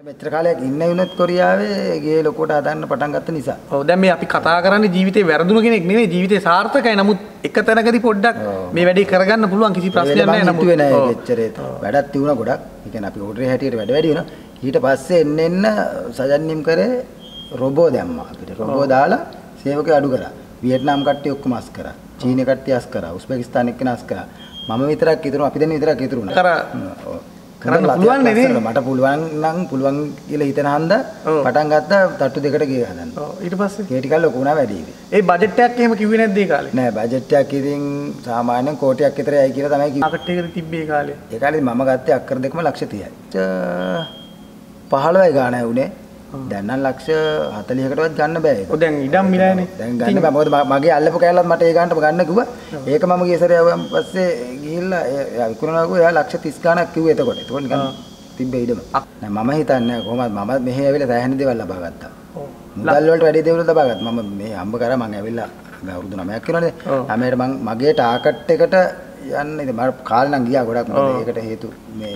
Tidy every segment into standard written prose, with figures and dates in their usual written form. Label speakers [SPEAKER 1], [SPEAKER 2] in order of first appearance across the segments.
[SPEAKER 1] මෙච්චර කාලයක් ඉන්න වුණත් කොරියාවේ ගේ ලොකෝට හදන්න පටන් ගත්ත නිසා.
[SPEAKER 2] ඔව් දැන් මේ අපි කතා කරන්නේ ජීවිතේ වැරදුණු කෙනෙක් නෙවෙයි ජීවිතේ සාර්ථකයි. නමුත් එක තැනකදී පොඩ්ඩක් මේ වැඩේ කරගන්න පුළුවන් කිසි ප්‍රශ්නයක් නැහැ. නමුත්
[SPEAKER 1] හිතුවේ නෑ එච්චරේ. වැඩක් තියුණා ගොඩක්. ඒ කියන්නේ අපි ඕඩරේ හැටියට වැඩ වැඩි වෙනවා. ඊට පස්සේ එන්න සජන්නිම් කරේ රොබෝ දැම්මා අපිට. රොබෝ දාලා සේවකයෝ අඩු කරා. වියට්නාම් කට්ටිය ඔක්කොම අස් කරා. චීන කට්ටිය අස් කරා. උස්බෙකිස්තාන එක්කන අස් කරා. මම විතරක් ඉතුරු අපි දෙන්න විතරක් ඉතුරු වුණා. කරන්න පුළුවන් නේ මට පුළුවන් නම් පුළුවන් කියලා හිතන හන්ද පටන් ගත්තා තට්ටු දෙකට ගේ හදන්න. ඔව් ඊට පස්සේ ගේ ටිකක් ලොකු වුණා වැඩි ඉතින්. ඒ බජට් එකක් එහෙම කිව්වේ නැද්ද ඒ කාලේ? නෑ බජට් එකක් ඉතින් සාමාන්‍යයෙන් කෝටියක් විතර යයි කියලා තමයි කිව්වේ. මාකට් එකේ තිබ්බේ ඒ කාලේ. ඒ කාලේ මම ගත්තේ අක්කර දෙකම ලක්ෂ 30යි. 15යි ගාණයි උනේ. දැන් නම් ලක්ෂ 40කටවත් ගන්න බෑ ඒක. ඔව් දැන් ඉඩම් මිලයිනේ. දැන් ගන්න බෑ මොකද මගේ අල්ලපු කෑල්ලත් මට ඒ ගානට ගන්න කිව්වා. ඒක මම ගිය සැරේ ආවන් පස්සේ ගිහිල්ලා එයා විකුණනවා කිව්වා එයා ලක්ෂ 30 ගාණක් කිව්වේ එතකොට. ඒතකොට නිකන් තිබ්බේ ඉඩම. නෑ මම හිතන්නේ කොහොමද මම මෙහෙ ඇවිල්ලා සෑහෙන දේවල් ලබා ගත්තා. ඔව්. මුදල් වලට වැඩි දේවල් ලබා ගත්තා. මම මේ හම්බ කරා මම ඇවිල්ලා අවුරුදු 9ක් වෙනවානේ. ළමයට මම මගේ ටාකට් එකට යන්න ඉතින් මම කාලේ නම් ගියා ගොඩක් මොකද ඒකට හේතු මේ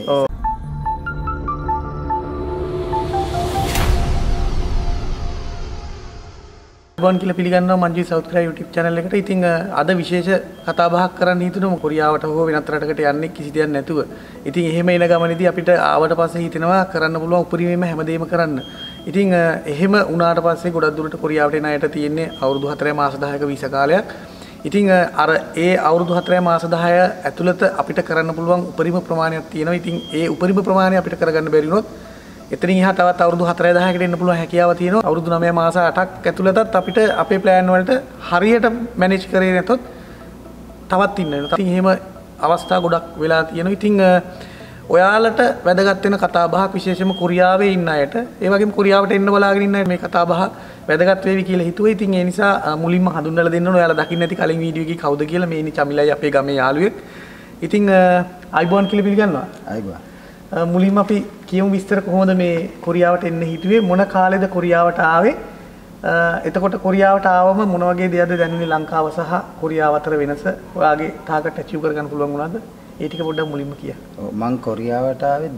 [SPEAKER 1] බොන් කියලා පිළිගන්නවා Manju South Korea YouTube channel එකට. ඉතින් අද විශේෂ කතා බහක් කරන්න හිතුණා කොරියාවට හෝ වෙනත් රටකට යන්නේ කිසි දෙයක් නැතුව. ඉතින් එහෙම එන ගමනේදී අපිට ආවට පස්සේ හිතෙනවා කරන්න පුළුවන් උපරිමයෙන්ම හැමදේම කරන්න. ඉතින් එහෙම වුණාට පස්සේ ගොඩක් දුරට කොරියාවට එන අයට තියෙන්නේ අවුරුදු 4 මාස 10ක වීසා කාලයක්. ඉතින් අර ඒ අවුරුදු 4 මාස 10 ඇතුළත අපිට කරන්න පුළුවන් උපරිම ප්‍රමාණයක් තියෙනවා. ඉතින් ඒ උපරිම ප්‍රමාණය අපිට කරගන්න බැරි වුණොත් එතනින් එහා තවත් අවුරුදු 4-10කට එන්න පුළුවන් හැකියාව තියෙනවා. අවුරුදු 9 මාස 8ක් ඇතුළතත් අපිට අපේ ප්ලෑන් වලට හරියට මැනේජ් කරේ නැතොත් තවත් ඉන්න වෙනවා. ඉතින් එහෙම අවස්ථා ගොඩක් වෙලා තියෙනවා. ඉතින් ඔයාලට වැදගත් වෙන කතා බහක් විශේෂයෙන්ම කොරියාවේ ඉන්න අයට, ඒ වගේම කොරියාවට එන්න බලාගෙන ඉන්න අය මේ කතා බහ වැදගත් වේවි කියලා හිතුවා. ඉතින් ඒ නිසා මුලින්ම හඳුන්වලා දෙන්න ඕන ඔයාලා දකින්න ඇති කලින් වීඩියෝ එකේ කවුද කියලා. මේ ඉන්නේ චමිලයි අපේ ගමේ යාළුවෙක්. ඉතින් අයිබෝන් කියලා පිළිගන්නවා. අයිබෝන්. මුලින්ම අපි කියමු විස්තර කොහොමද මේ කොරියාවට එන්න හිතුවේ මොන කාලෙද කොරියාවට ආවේ එතකොට කොරියාවට ආවම මොන වගේ දේවල්ද දැනුනේ ලංකාව සහ කොරියාව අතර වෙනස ඔයාගේ ටාගට් ඇචීව් කරගන්න පුළුවන් වුණාද ඒ ටික පොඩ්ඩක් මුලින්ම කියන්න. ඔව් මම කොරියාවට ආවේ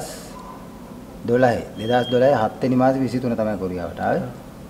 [SPEAKER 1] 2012 7 වෙනි මාසේ 23 තමයි කොරියාවට ආවේ.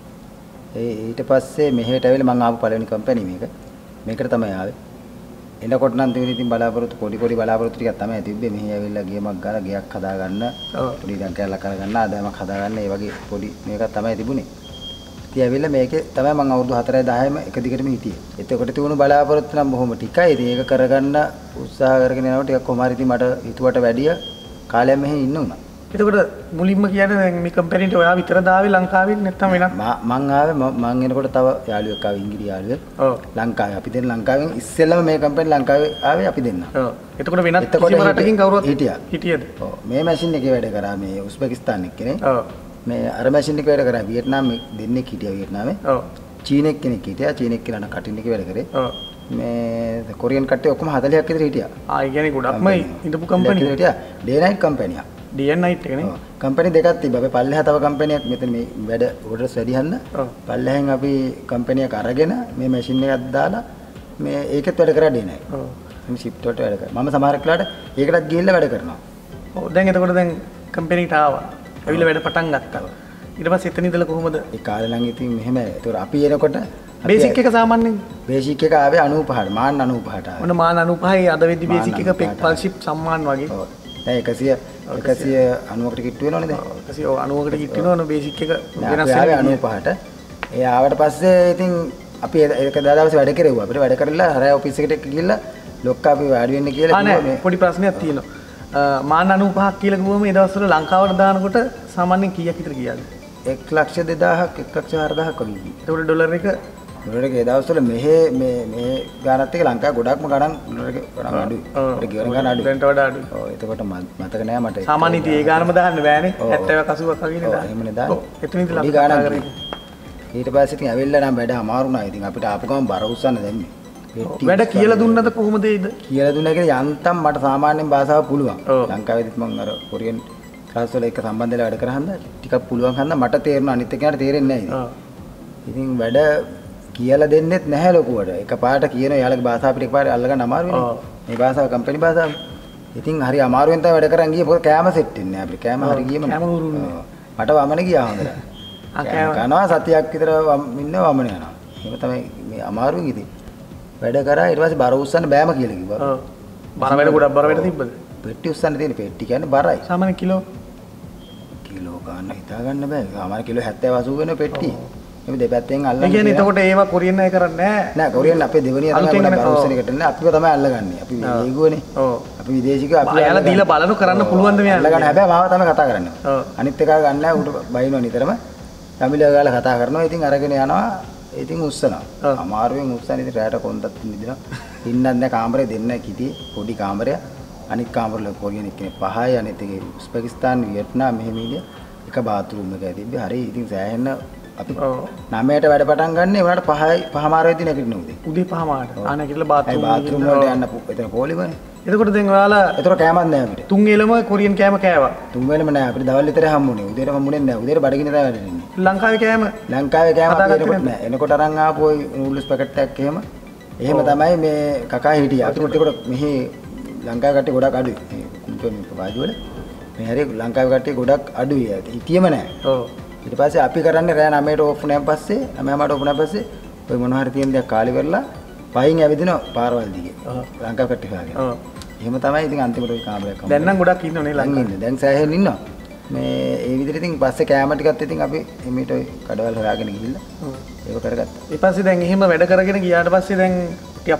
[SPEAKER 1] ඊට පස්සේ මෙහෙට ඇවිල්ලා මම ආපු පළවෙනි කම්පැනි මේකට තමයි ආවේ. එනකොට නම් තිබුණේ ඉතින් බලාපොරොත්තු පොඩි බලාපොරොත්තු ටිකක් තමයි තිබ්බේ. මෙහි ඇවිල්ලා ගේමක් ගාලා ගයක් හදාගන්න, පොඩි ඉඩම් කැලක් කරගන්න, ආදායමක් හදාගන්න, ඒ වගේ පොඩි මේකක් තමයි තිබුණේ. ඉතින් ඇවිල්ලා මේකේ තමයි මම අවුරුදු 4-10ම එක දිගටම හිටියේ. එතකොට තිබුණු බලාපොරොත්තු නම් බොහොම ටිකයි. ඉතින් ඒක කරගන්න උත්සාහ කරගෙන යනකොට ටිකක් කොහොම හරි ඉතින් මට හිතුවට වැඩිය කාලයක් මෙහි ඉන්න උනා. එතකොට මුලින්ම කියන්නේ දැන් මේ කම්පැනිට ඔයා විතරද ආවේ ලංකාවෙන් නැත්නම් වෙනත් මං ආවේ මං එනකොට තව යාළුවෙක් ආවේ ඉංග්‍රීසි යාළුවෙක්. ඔව් ලංකාවේ අපි දෙන්න ලංකාවෙන් ඉස්සෙල්ලම මේ කම්පැනි ලංකාවේ ආවේ අපි දෙන්න. ඔව් එතකොට වෙනත් කිසිම රටකින් කවුරුත් හිටියද? ඔව් මේ මැෂින් එකේ වැඩ කරා මේ උස්බෙකිස්තාන එක්කනේ. ඔව් මේ අර මැෂින් එකේ වැඩ කරා වියට්නාම් දෙන්නෙක් හිටියා වියට්නාමේ. ඔව් චීනෙක් කෙනෙක් හිටියා. චීනෙක් කියලා කටින් එකේ වැඩ කරේ. ඔව් මේ කොරියන් කට්ටිය ඔක්කොම 40ක් විතර හිටියා. ආ ඒ කියන්නේ ගොඩක්ම ඉඳපු කම්පැනි හිටියා. ඩේ නයිට් කම්පැනියක්. ඩේ නයිට් එකනේ. කම්පැනි දෙකක් තිබ්බා. අපි පල්ලෙහා තව කම්පැනියක් මෙතන මේ වැඩ ඕඩර්ස් වැඩි හන්ද. පල්ලෙහෙන් අපි කම්පැනියක් අරගෙන මේ මැෂින් එකක් දාලා මේ ඒකෙත් වැඩ කරා ඩේ නයිට්. ඔව්. මේ ෂිෆ්ට් වලට වැඩ කරා. මම සමහර වෙලාවට ඒකටත් ගිහිල්ලා වැඩ කරනවා. ඔව් දැන් එතකොට දැන් කම්පැනිට ආවා. ඇවිල්ලා වැඩ පටන් ගත්තා. ඊට පස්සේ එතන ඉඳලා කොහොමද? ඒ කාලේ නම් ඉතින් මෙහෙම. ඒතකොට අපි එනකොට බේසික් එක සාමාන්‍යයෙන් බේසික් එක ආවේ 95ට මාන් 95ට ආවේ. ඔන්න මාන් 95යි අද වෙද්දි බේසික් එක පෙක් පල්ෂිප් සම්මාන් වගේ. ඔව්. දැන් 190කට කිට්ටු වෙනවනේ දැන්. 190කට කිට්ටු වෙනවනේ බේසික් එක වෙනස් වෙනවා 95ට. ඒ ආවට පස්සේ ඉතින් අපි ඒක දවස් වැඩ කෙරෙව්වා. අපිට වැඩ කරලා හරය ඔෆිස් එකට ගිහිල්ලා ලොක්කා අපි වැඩි වෙන්න කියලා කිව්වා. පොඩි ප්‍රශ්නයක් තියෙනවා. මාන් 95ක් කියලා කිව්වම ඒ දවස්වල ලංකාවට දානකොට සාමාන්‍යයෙන් කීයක් විතර ගියාද? 1,20,000ක් 1,04,000ක් වගේ ගියා. ඒකට ඩොලර් එක ඒ දවස්වල මෙහෙ මේ ගානත් එක ලංකාව ගොඩක්ම ගණන් ඩොලර් එක ගණන් අඩුයි. ඒක ගියන ගණන් අඩුයි. දැන්ට වඩා අඩුයි. ඔව් එතකොට මතක නෑ මට. සාමාන්‍යයෙන් ඉතින් ඒ ගානම දාන්න බෑනේ. 70ක් 80ක් වගේනේ දාන්න. එහෙමනේ දාන්න. එතන ඉඳලා අපි ගානක් කරේ. ඊට පස්සේ ඉතින් ඇවිල්ලා නම් වැඩ අමාරු නෑ. ඉතින් අපිට ආපු ගමන් බර උස්සන්න දැම්මේ. වැඩ කියලා දුන්නද කොහොමද ඒද? කියලා දුන්නා කියන්නේ යන්තම් මට සාමාන්‍යයෙන් භාෂාව පුළුවන්. ලංකාවේදීත් මම අර කොරියන් ක්ලාස් වල එක සම්බන්ධ වෙලා වැඩ කරා හන්ද ටිකක් පුළුවන් හන්ද මට තේරුණා අනිත් එක්කනට තේරෙන්නේ නැහැ. ඉතින් වැඩ කියලා දෙන්නෙත් නැහැ ලොකුවට. එකපාරට කියන යාළුවගේ භාෂාව අපිට එකපාරට අල්ලගන්න අමාරුයි. මේ භාෂාව කම්පැනි භාෂාව. ඉතින් හරි අමාරුවෙන් තමයි වැඩ කරන් ගියේ. මොකද කෑම සෙට් වෙන්නේ නැහැ අපිට. කෑම හරි ගියම කෑම උරුන්නේ. මට වමනේ ගියා හොඳට. කනවා සතියක් විතර ඉන්න වමනේ යනවා. එහෙම තමයි මේ අමාරුයි ඉතින්. වැඩ කරා ඊට පස්සේ බර උස්සන්න බෑම කියලා කිව්වා.
[SPEAKER 2] ඔව්. බර වැඩ ගොඩක් බර වැඩ තිබ්බද?
[SPEAKER 1] පෙට්ටි උස්සන්න තියෙන පෙට්ටි කියන්නේ බරයි.
[SPEAKER 2] සාමාන්‍ය කිලෝ
[SPEAKER 1] ගන්න හිතා ගන්න බෑ. සාමාන්‍ය කිලෝ 70 80 වෙන පෙට්ටි. මේ දෙපැත්තෙන් අල්ලන්නේ.
[SPEAKER 2] ඒ කියන්නේ එතකොට ඒවා කොරියන් අය කරන්නේ නැහැ.
[SPEAKER 1] නෑ කොරියන් අපේ දෙවෙනිය තමයි බර උස්සන එකට නේ. අපිව තමයි අල්ලගන්නේ. අපි ඒගොනේ. ඔව්. අපි විදේශිකව අපි
[SPEAKER 2] අයාලා දීලා බලනු කරන්න පුළුවන් ද මෙයා
[SPEAKER 1] අල්ලගන්න. හැබැයි මාව තමයි කතා කරන්නේ. ඔව්. අනිත් එකා ගන්න නැහැ. උට බයිනවා නිතරම. ෆැමිලිය ගාලා කතා කරනවා. ඉතින් අරගෙන යනවා. ඉතින් උස්සනවා. අමාරුවෙන් උස්සන ඉතින් රැයට කොන්දත් නිදිනවා. ඉන්නත් නැහැ කාමරේ දෙන්න කිටියේ පොඩි කාමරයක්. අනිත් කාමරවල කොරියන් එක්කෙනෙක් 5යි අනිත් එකේ උස්බෙකිස්තාන් වියට්නාම් මෙහෙම ඉන්නේ. එක බාත්රූම් එකයි තිබ්බේ. හරි ඉතින් සෑහෙන්න අපි 9ට වැඩ පටන් ගන්න ඒ වුණාට 5:00 වෙද්දී නැගිටින උදේ.
[SPEAKER 2] උදේ 5:00ට. ආ නැගිටලා බාත්රූම්
[SPEAKER 1] වලට යන්න එතන පොලිමනේ.
[SPEAKER 2] එතකොට දැන් ඔයාලා
[SPEAKER 1] ඒතර කෑමක් නැහැ අපිට.
[SPEAKER 2] තුන් වේලම කොරියන් කෑම කෑවා.
[SPEAKER 1] තුන් වේලම නැහැ අපිට දවල් විතරේ හම්බුනේ. උදේට හම්බුනේ නැහැ. උදේට බඩගින්න තමයි වැඩෙන්නේ.
[SPEAKER 2] ලංකාවේ කෑම
[SPEAKER 1] අපි එනකොට නැහැ. එනකොට අරන් ආපු ওই නූඩ්ල්ස් පැකට් එකක් එහෙම තමයි මේ කකා හිටියා. අපිට ඒකට මෙහි ලංකාවේ කට්ටිය ගොඩක් අඩුයි. මේ වාජු වල මේ හැරි ලංකාවේ කට්ටිය ගොඩක් අඩුයි. හිටියම නැහැ. ඔව්. ඊට පස්සේ අපි කරන්නේ රෑ 9ට ඕෆ් වුණාන් පස්සේ 9:00ට ඕෆ් වුණාන් පස්සේ ඔය මොන හරි තියෙන දේක් කාලි කරලා පයින් ඇවිදිනවා පාරවල් දිගේ. ලංකාව කට්ටිය හොයාගෙන. ඔව්. එහෙම තමයි ඉතින් අන්තිමට ওই කාමරයක් හම්බුනේ.
[SPEAKER 2] දැන් නම් ගොඩක් ඉන්නවනේ ලංකාවේ.
[SPEAKER 1] දැන් සෑහෙන්න ඉන්නවා. මේ ඒ විදිහට ඉතින් පස්සේ කෑම ටිකත් ඉතින් අපි එමෙට ওই කඩවල් හොයාගෙන ගිහිල්ලා ඒක කරගත්තා.
[SPEAKER 2] ඊට පස්සේ දැන් එහෙම වැඩ කරගෙන ගියාට පස්සේ දැන් ටිකක්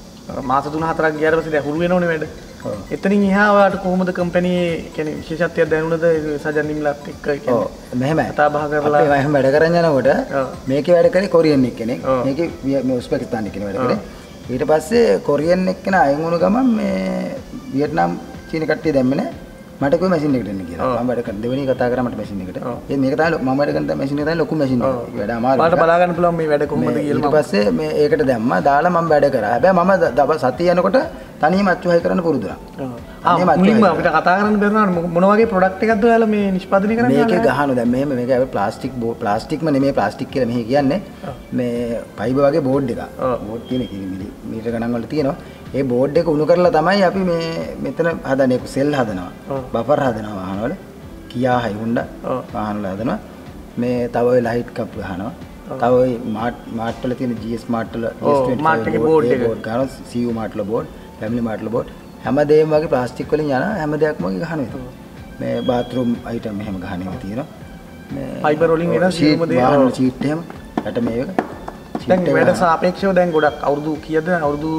[SPEAKER 2] මාස 3-4ක් ගියාට පස්සේ දැන් හුරු වෙනවනේ වැඩ. එතනින් එහා ඔයාලට කොහොමද කම්පැනි කියන්නේ විශේෂත්වයක් දැනුණද සජන්නිම්ලත් එක්ක කියන්නේ? ඔව් මෙහෙමයි. කතා බහ කරලා
[SPEAKER 1] අපි එහෙම වැඩ කරන් යනකොට මේකේ වැඩ කරේ කොරියන් එක්කෙනෙක්. මේකේ මේ උස්බෙකිස්තාන් එක්කෙනෙක් වැඩ කරේ. ඊට පස්සේ කොරියන් එක්කෙන අයින් වුණ ගමන් මේ වියට්නාම් චීන කට්ටිය දැම්මේ නැහැ. මට කොයි මැෂින් එකකට එන්න කියලා. මම වැඩ කරන දෙවෙනි කතා කරා මට මැෂින් එකට. මේක තමයි මම වැඩ කරන මැෂින් එක තමයි ලොකු මැෂින් එක. ඒක වැඩ අමාරුයි.
[SPEAKER 2] මට බලා ගන්න පුළුවන් මේ වැඩ කොහොමද කියලා.
[SPEAKER 1] ඊට පස්සේ මේ ඒකට දැම්මා. දාලා මම වැඩ කරා. හැබැයි මම සතිය යනකොට තනියම අච්චුහයි කරන්න පුරුදු වුණා.
[SPEAKER 2] මුලින්ම අපිට කතා කරන්න බැරුණා මොන වගේ ප්‍රොඩක්ට් එකක්ද ඔයාලා මේ නිෂ්පාදනය කරන්නේ?
[SPEAKER 1] මේකේ ගහනවා දැන් මෙහෙම මේක ප්ලාස්ටික්ම නෙමෙයි ප්ලාස්ටික් කියලා මෙහි කියන්නේ. මේ ෆයිබර් වගේ බෝඩ් එකක්. බෝඩ් තියෙන මීටර ගණන් වල තියෙනවා. ඒ බෝඩ් එක උණු කරලා තමයි අපි මේ මෙතන හදන්නේ සෙල් හදනවා. බෆර් හදනවා වාහනවල. කියා හයිහුන්ඩා වාහනවල හදනවා. මේ තව ඔය ලයිට් කප් ගහනවා. තව ඔය මාට් වල තියෙන GS මාට් වල
[SPEAKER 2] මාට් එකේ බෝඩ් එක
[SPEAKER 1] ගන්නවා. CU මාට් වල බෝඩ්, ෆැමිලි මාට් වල බෝඩ් හැමදේම වගේ ප්ලාස්ටික් වලින් යන හැම දෙයක්ම වගේ ගහනවා. මේ බාත්රූම් අයිටම් මෙහෙම ගහන ඒවා තියෙනවා. මේ
[SPEAKER 2] ෆයිබර් වලින් එන සීම දේ
[SPEAKER 1] වාහන සීට් එහෙම යට මේක.
[SPEAKER 2] දැන් වැඩ සාපේක්ෂව දැන් ගොඩක් අවුරුදු කීයද? අවුරුදු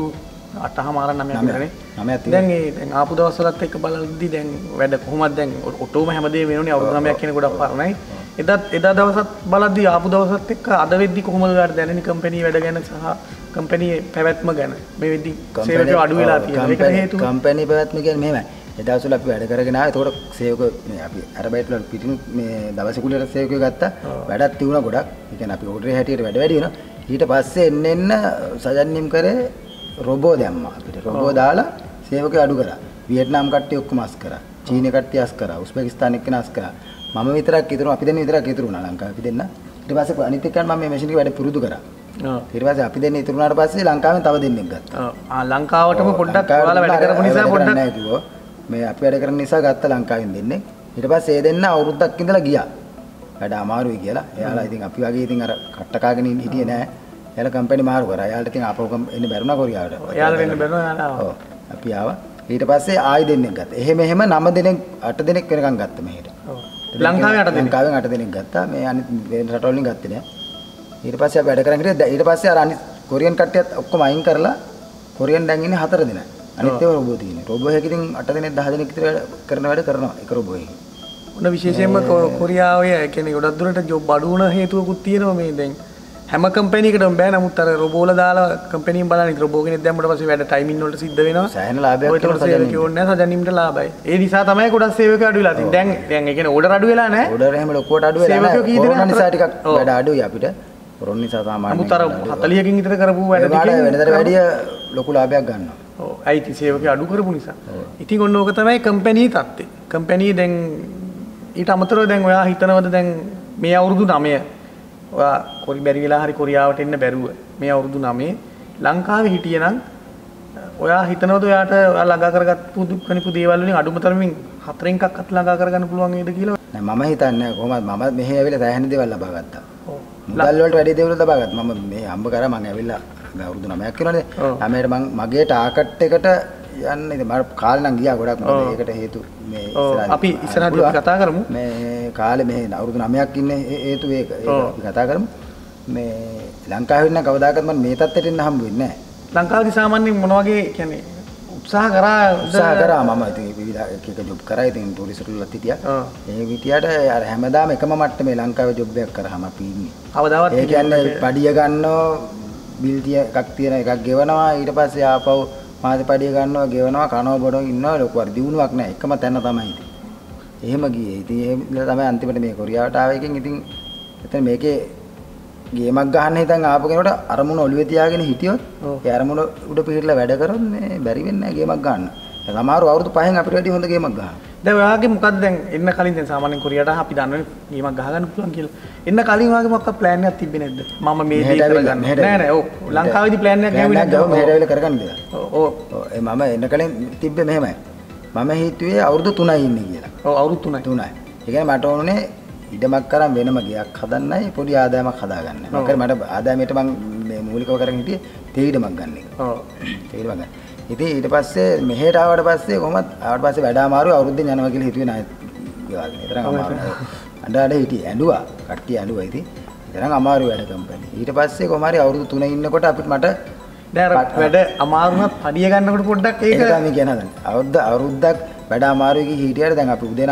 [SPEAKER 2] 8මාර 9ක් විතරනේ. 9ක් දැන් දැන් ආපු දවස්වලත් එක්ක බලද්දි දැන් වැඩ කොහොමද දැන් ඔටෝම හැමදේම වෙනුනේ අවුරුදු 9ක් කියන ගොඩක් පරණයි. එදා දවසත් බලද්දි ආපු දවසත් එක්ක අද වෙද්දි කොහොමද ඔයාලට දැනෙන්නේ කම්පැනි වැඩ ගැන සහ කම්පැනි පැවැත්ම ගැන? මේ වෙද්දි සේවකයෝ අඩු වෙලා තියෙනවා. ඒකට හේතුව
[SPEAKER 1] කම්පැනි පැවැත්ම කියන්නේ මෙහෙමයි. එදා දවස්වල අපි වැඩ කරගෙන ආවා. ඒතකොට සේවකයෝ මේ අපි අරබයිට් වල පිටින් මේ දවසේ කුලියට සේවකයෝ ගත්තා. වැඩක් තියුණා ගොඩක්. ඒ කියන්නේ අපි ඕඩරේ හැටියට වැඩ වැඩි වෙනවා. ඊට පස්සේ එන්න සජන්නිම් කරේ රොබෝ දැම්මා. අපිට රොබෝ දාලා සේවකයෝ අඩු කරා. වියට්නාම් කට්ටිය ඔක්කොම අස් කරා. චීන කට්ටිය අස් කරා. උස්බෙකිස්තාන එක්කන අස් කරා. මම විතරක් ඉතුරු අපි දෙන්න විතරක් ඉතුරු වුණා ලංකාවේ අපි දෙන්න. ඊට පස්සේ අනිත් එක්කන් මම මේ මැෂින් එක වැඩ පුරුදු කරා. ඊට පස්සේ අපි දෙන්න ඉතුරු වුණාට පස්සේ ලංකාවෙන් තව දෙන්නෙක් ගත්තා.
[SPEAKER 2] ලංකාවටම පොඩ්ඩක් ඔයාලා වැඩ කරපු නිසා පොඩ්ඩක්
[SPEAKER 1] නැහැ කිව්වා. මේ අපි වැඩ කරන නිසා ගත්තා ලංකාවෙන් දෙන්නේ. ඊට පස්සේ ඒ දෙන්න අවුරුද්දක් ඉඳලා ගියා. වැඩ අමාරුයි කියලා. එයාලා ඉතින් අපි වගේ ඉතින් අර කට්ට කාගෙන හිටියේ නැහැ. එයාලා කම්පැනි මාරු කරා. එයාලට ඉතින් ආපහු එන්න බැරුණා කොරියාවට.
[SPEAKER 2] එයාලා එන්න බැරුණා.
[SPEAKER 1] ඔව්. අපි ආවා. ඊට පස්සේ ආයි දෙන්නෙක් ගත්තා. එහෙම 9 දෙනෙක් 8 දෙනෙක් වෙනකන් ගත්තා මෙහෙට.
[SPEAKER 2] ඔව්. ලංකාවේ 8 දෙනෙක්.
[SPEAKER 1] ලංකාවෙන් 8 දෙනෙක් ගත්තා. මේ අනිත් වෙන රටවල් වලින් ගත්තේ නෑ. ඊට පස්සේ අපි වැඩ කරන් හිටියා. ඊට පස්සේ අර අනිත් කොරියන් කට්ටියත් ඔක්කොම අයින් කරලා කොරියන් දැන් ඉන්නේ 4 දෙනා. අනිත් ඒවා රොබෝ තියෙනවා. රොබෝ එකකින් ඉතින් 8 දෙනෙක් 10 දෙනෙක් විතර කරන වැඩ කරනවා එක රොබෝ එකකින්.
[SPEAKER 2] ඔන්න විශේෂයෙන්ම කොරියාවේ කියන්නේ ගොඩක් දුරට ජොබ් අඩු වුණ හේතුවකුත් තියෙනවා මේ දැන්. හැම කම්පැනියකටම බෑ. නමුත් අර රොබෝලා දාලා කම්පැනියෙන් බලන්නේ රොබෝ කෙනෙක් දැම්මට පස්සේ වැඩ ටයිමින් වලට සිද්ධ වෙනවා.
[SPEAKER 1] සෑහෙන ලාභයක්
[SPEAKER 2] තියෙනවා සජන්නිම්ට ඕනේ නැහැ. සජන්නිම්ට ලාභයි. ඒ නිසා තමයි ගොඩක් සේවකයෝ අඩු වෙලා තියෙන්නේ. දැන් ඒ කියන්නේ ඕඩර් අඩු වෙලා නැහැ.
[SPEAKER 1] ඕඩර් එහෙම ලොකුවට අඩු වෙලා නැහැ. කොරෝනා නිසා ටිකක් වැඩ අඩුයි අපිට. කොරෝනා නිසා සාමාන්‍යයෙන්.
[SPEAKER 2] නමුත් අර 40කින් විතර කරපු වැඩ දෙකෙන්
[SPEAKER 1] වෙනතර වැඩිය ලොකු ලාභයක් ගන්නවා.
[SPEAKER 2] ඔව්. අයිති සේවකයෝ අඩු කරපු නිසා. ඉතින් ඔන්න ඕක තමයි කම්පැනි තත්ත්වය. කම්පැනි දැන් ඊට අමතරව දැන් ඔයා හිතනවද දැන් මේ අවුරුදු 9 ඔයා කොරි බැරි වෙලා හරි කොරියාවට එන්න බැරුව මේ අවුරුදු 9 ලංකාවේ හිටියනම් ඔයා හිතනවද ඔයාට ඔයා ළඟා කරගත්තු කනිපු දේවල් වලින් අඩුම තරමින් 4න් එකක්වත් ළඟා කරගන්න පුළුවන් වේද කියලා?
[SPEAKER 1] මම හිතන්නේ කොහොමද මම මෙහෙ ඇවිල්ලා සෑහෙන දේවල් ලබා ගත්තා. මුදල් වලට වැඩි දේවල් ලබා ගත්තා. මම මේ හම්බ කරා මම ඇවිල්ලා අවුරුදු 9ක් වෙනවනේ. 9ට මම මගේ ටාකට් එකට යන්න ඉතින් මම කාලේ නම් ගියා ගොඩක් මොකද ඒකට හේතු මේ
[SPEAKER 2] අපි ඉස්සරහදී කතා කරමු.
[SPEAKER 1] මේ කාලේ මේ අවුරුදු 9ක් ඉන්නේ හේතු ඒක අපි කතා කරමු. මේ ලංකාවේ ඉන්න කවදාකවත් මම මේ තත්ත්වයට එන්න හම්බ වෙන්නේ නැහැ.
[SPEAKER 2] ලංකාවේදී සාමාන්‍යයෙන් මොන වගේ කියන්නේ උත්සාහ කරා
[SPEAKER 1] මම ඉතින් විවිධ එක ජොබ් කරා ඉතින් ටූරිස්ට් වලත් හිටියා. ඒ විදියට අර හැමදාම එකම මට්ටමේ ලංකාවේ ජොබ් එකක් කරාම අපි ඉන්නේ.
[SPEAKER 2] කවදාවත්
[SPEAKER 1] ඒ කියන්නේ පඩිය ගන්නවා බිල් එකක් තියෙන එකක් ගෙවනවා ඊට පස්සේ ආපහු මාසේ පඩිය ගන්නවා ගෙවනවා කනවා බොනවා ඉන්නවා ලොකු වර දිනුවක් නැහැ එකම තැන තමයි ඉතින්. එහෙම ගියේ. ඉතින් එහෙම තමයි අන්තිමට මේ කොරියාවට ආව එකෙන් ඉතින් එතන මේකේ ගේමක් ගහන්න හිතන් ආපු කෙනෙකුට අරමුණ ඔළුවේ තියාගෙන හිටියොත් ඒ අරමුණ උඩ පිහිටලා වැඩ කරොත් මේ බැරි වෙන්නේ නැහැ ගේමක් ගන්න. සමහරව අවුරුදු 5න් අපිට වැඩි හොඳ ගේමක් ගහනවා.
[SPEAKER 2] දැන් ඔයාගේ මොකක්ද දැන් එන්න කලින් දැන් සාමාන්‍යයෙන් කොරියාට අපි දන්නවනේ ගේමක් ගහ ගන්න පුළුවන් කියලා. එන්න කලින් ඔයාගේ මොකක්ද ප්ලෑන් එකක් තිබ්බේ නැද්ද? මම මේ දේ කරගන්න. නෑ නෑ ඔව් ලංකාවේදී ප්ලෑන් එකක් ගහුවේ නැද්ද?
[SPEAKER 1] මෙහෙට ඇවිල්ලා කරගන්න දෙයක්.
[SPEAKER 2] ඔව්
[SPEAKER 1] ඒ මම එන්න කලින් තිබ්බේ මෙහෙමයි. මම හිතුවේ අවුරුදු 3යි ඉන්නේ කියලා.
[SPEAKER 2] ඔව් අවුරුදු 3යි.
[SPEAKER 1] 3යි. ඒ කියන්නේ මට ඕනේ ඉඩමක් කරන් වෙනම ගයක් හදන්නයි පොඩි ආදායමක් හදාගන්න. මොකද මට ආදායමයට මම මේ මූලිකව කරගෙන හිටියේ තේ ඉඩමක් ගන්න එක. ඔව්. තේ ඉඩමක් ගන්න. ඉතින් ඊට පස්සේ මෙහෙට ආවට පස්සේ කොහොමද ආවට පස්සේ වැඩ අමාරුයි අවුරුද්දෙන් යනවා කියලා හිතුවේ නෑ. ගෙවල් නේ. අමාරුයි. අඬ හිටියේ ඇඬුවා. කට්ටිය ඇඬුවා ඉතින්. ඊතරම් අමාරු වැඩ කම්පැනි. ඊට පස්සේ කොහොම හරි අවුරුදු 3 ඉන්නකොට අපිට මට
[SPEAKER 2] දැන් වැඩ අමාරුනත් පඩිය ගන්නකොට පොඩ්ඩක් ඒක
[SPEAKER 1] තමයි කියන හදන්නේ. අවුරුද්දක් වැඩ අමාරුයි කී හිටියට දැන් අපි උදේ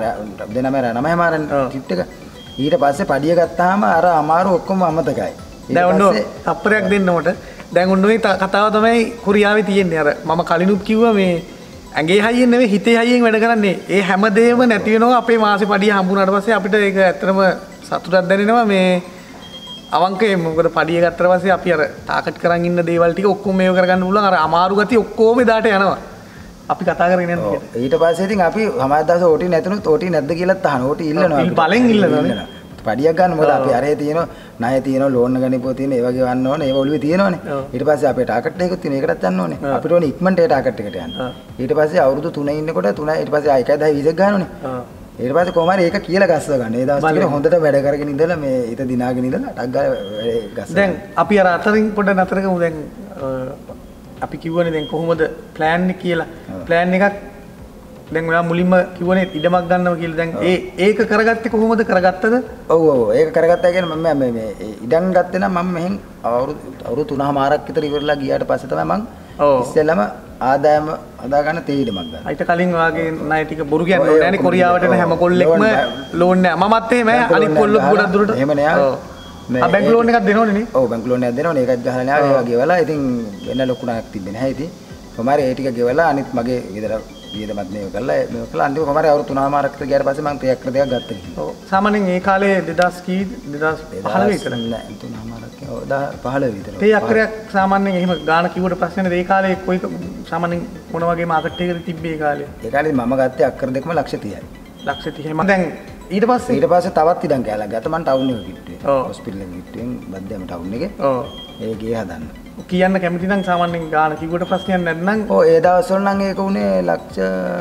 [SPEAKER 1] 9:00 ටිප් එක. ඊට පස්සේ පඩිය ගත්තාම අර අමාරු ඔක්කොම අමතකයි.
[SPEAKER 2] දැන් ඔන්න තප්පරයක් දෙන්නකොට දැන් ඔන්න ඔය කතාව තමයි කොරියාවේ තියෙන්නේ. අර මම කලිනුත් කිව්වා මේ ඇඟේ හයියෙන් නෙවෙයි හිතේ හයියෙන් වැඩ කරන්නේ. ඒ හැමදේම නැති වෙනවා අපේ මාසේ පඩිය හම්බුනාට පස්සේ අපිට ඒක ඇත්තටම සතුටක් දැනෙනවා මේ අවංකයෙන් මොකද පඩිය ගත්තට පස්සේ අපි අර ටාකට් කරන් ඉන්න දේවල් ටික ඔක්කොම මේව කරගන්න පුළුවන්. අර අමාරු ගතිය ඔක්කොම එදාට යනවා. අපි කතා කරගෙන යනවා.
[SPEAKER 1] ඊට පස්සේ ඉතින් අපි සමාජ දවසේ ඕටි නැතුනොත් ඕටි නැද්ද කියලාත් අහනවා. ඕටි ඉල්ලනවා.
[SPEAKER 2] බලෙන් ඉල්ලනවා.
[SPEAKER 1] පඩියක් ගන්න මොකද අපි අරේ තියෙනවා ණය තියෙනවා ලෝන් ගණිපුව තියෙනවා ඒ වගේ වන්න ඕනේ ඒව ඔළුවේ තියෙනවනේ. ඊට පස්සේ අපේ ටාකට් එකකුත් තියෙනවා ඒකටත් යන්න ඕනේ. අපිට ඕනේ ඉක්මනට ඒ ටාකට් එකට යන්න. ඊට පස්සේ අවුරුදු 3 ඉන්නකොට 3 ඊට පස්සේ 1.10 වීසක් ගන්නෝනේ. ඊට පස්සේ කොහොම හරි ඒක කියලා ගස්ව ගන්න. ඒ දවස් ටික හොඳට වැඩ කරගෙන ඉඳලා මේ ඊට දිනාගෙන ඉඳලා ටක් ගාලා ගස්ව.
[SPEAKER 2] දැන් අපි අර අතරින් පොඩ්ඩක් නතර කරමු. දැන් අපි කිව්වනේ දැන් කොහොමද ප්ලෑන් එක කියලා. ප්ලෑන් එකක් දැන් ඔයා මුලින්ම කිව්වනේ ඉඩමක් ගන්නවා කියලා. දැන් ඒක කරගත්තේ කොහොමද කරගත්තද?
[SPEAKER 1] ඔව් ඒක කරගත්තා කියන්නේ මම මේ ඉඩම් ගත්තේ නම් මම මෙහෙන් අවුරුදු 3මාරක් විතර ඉවරලා ගියාට පස්සේ තමයි මම ඉස්සෙල්ලම ආදායම හදාගන්න තේ ඉඩමක් ගන්න.
[SPEAKER 2] ඊට කලින් ඔයාගේ ණය ටික බොරු කියන්න ඕනේ නෑනේ කොරියාවට එන හැම කොල්ලෙක්ම ලෝන් නෑ. මමත් එහෙමයි අනිත් කොල්ලොත් ගොඩක් දුරට.
[SPEAKER 1] එහෙම නෑ.
[SPEAKER 2] බැංකු ලෝන් එකක් දෙනවනේ නේ?
[SPEAKER 1] ඔව් බැංකු ලෝන් එකක් දෙනවනේ. ඒකත් ගහලා නෑ. ඒවා ගෙවලා ඉතින් වෙන ලොකු ණයක් තිබ්බේ නැහැ ඉතින්. කොහමද ඒ ටික ගෙවලා අනිත් මගේ ගෙදර වියදමත් මේක කළා අන්තිම කොහමද අවුරුදු 3මාරක් විතර ගියාට පස්සේ මම තේ අක්කර දෙකක් ගත්තා කිව්වා.
[SPEAKER 2] ඔව් සාමාන්‍යයෙන් ඒ කාලේ 2015 විතර
[SPEAKER 1] නෑ 3මාරක් ඔව් 15 විතර.
[SPEAKER 2] තේ අක්කරයක් සාමාන්‍යයෙන් එහෙම ගාන කිව්වට ප්‍රශ්නේ නෑ. ඒ කාලේ කොයි සාමාන්‍යයෙන් මොන වගේ මාකට් එකකද තිබ්බේ ඒ කාලේ?
[SPEAKER 1] ඒ කාලේ මම ගත්තේ අක්කර දෙකම ලක්ෂ 30යි.
[SPEAKER 2] ලක්ෂ 30යි. මම දැන් ඊට පස්සේ
[SPEAKER 1] තවත් ඉඩම් කෑල්ලක් ගත්තා මම ටවුන් එක කිට්ටුවේ. හොස්පිටල් එක කිට්ටුවෙන් බද්දෑම ටවුන් එකේ.
[SPEAKER 2] ඔව්.
[SPEAKER 1] ඒ ගේ හදන්න.
[SPEAKER 2] කියන්න කැමති නම් සාමාන්‍යයෙන් ගාන කිව්වට ප්‍රශ්නයක් නැත්නම්
[SPEAKER 1] ඔව් ඒ දවස්වල නම් ඒක උනේ ලක්ෂ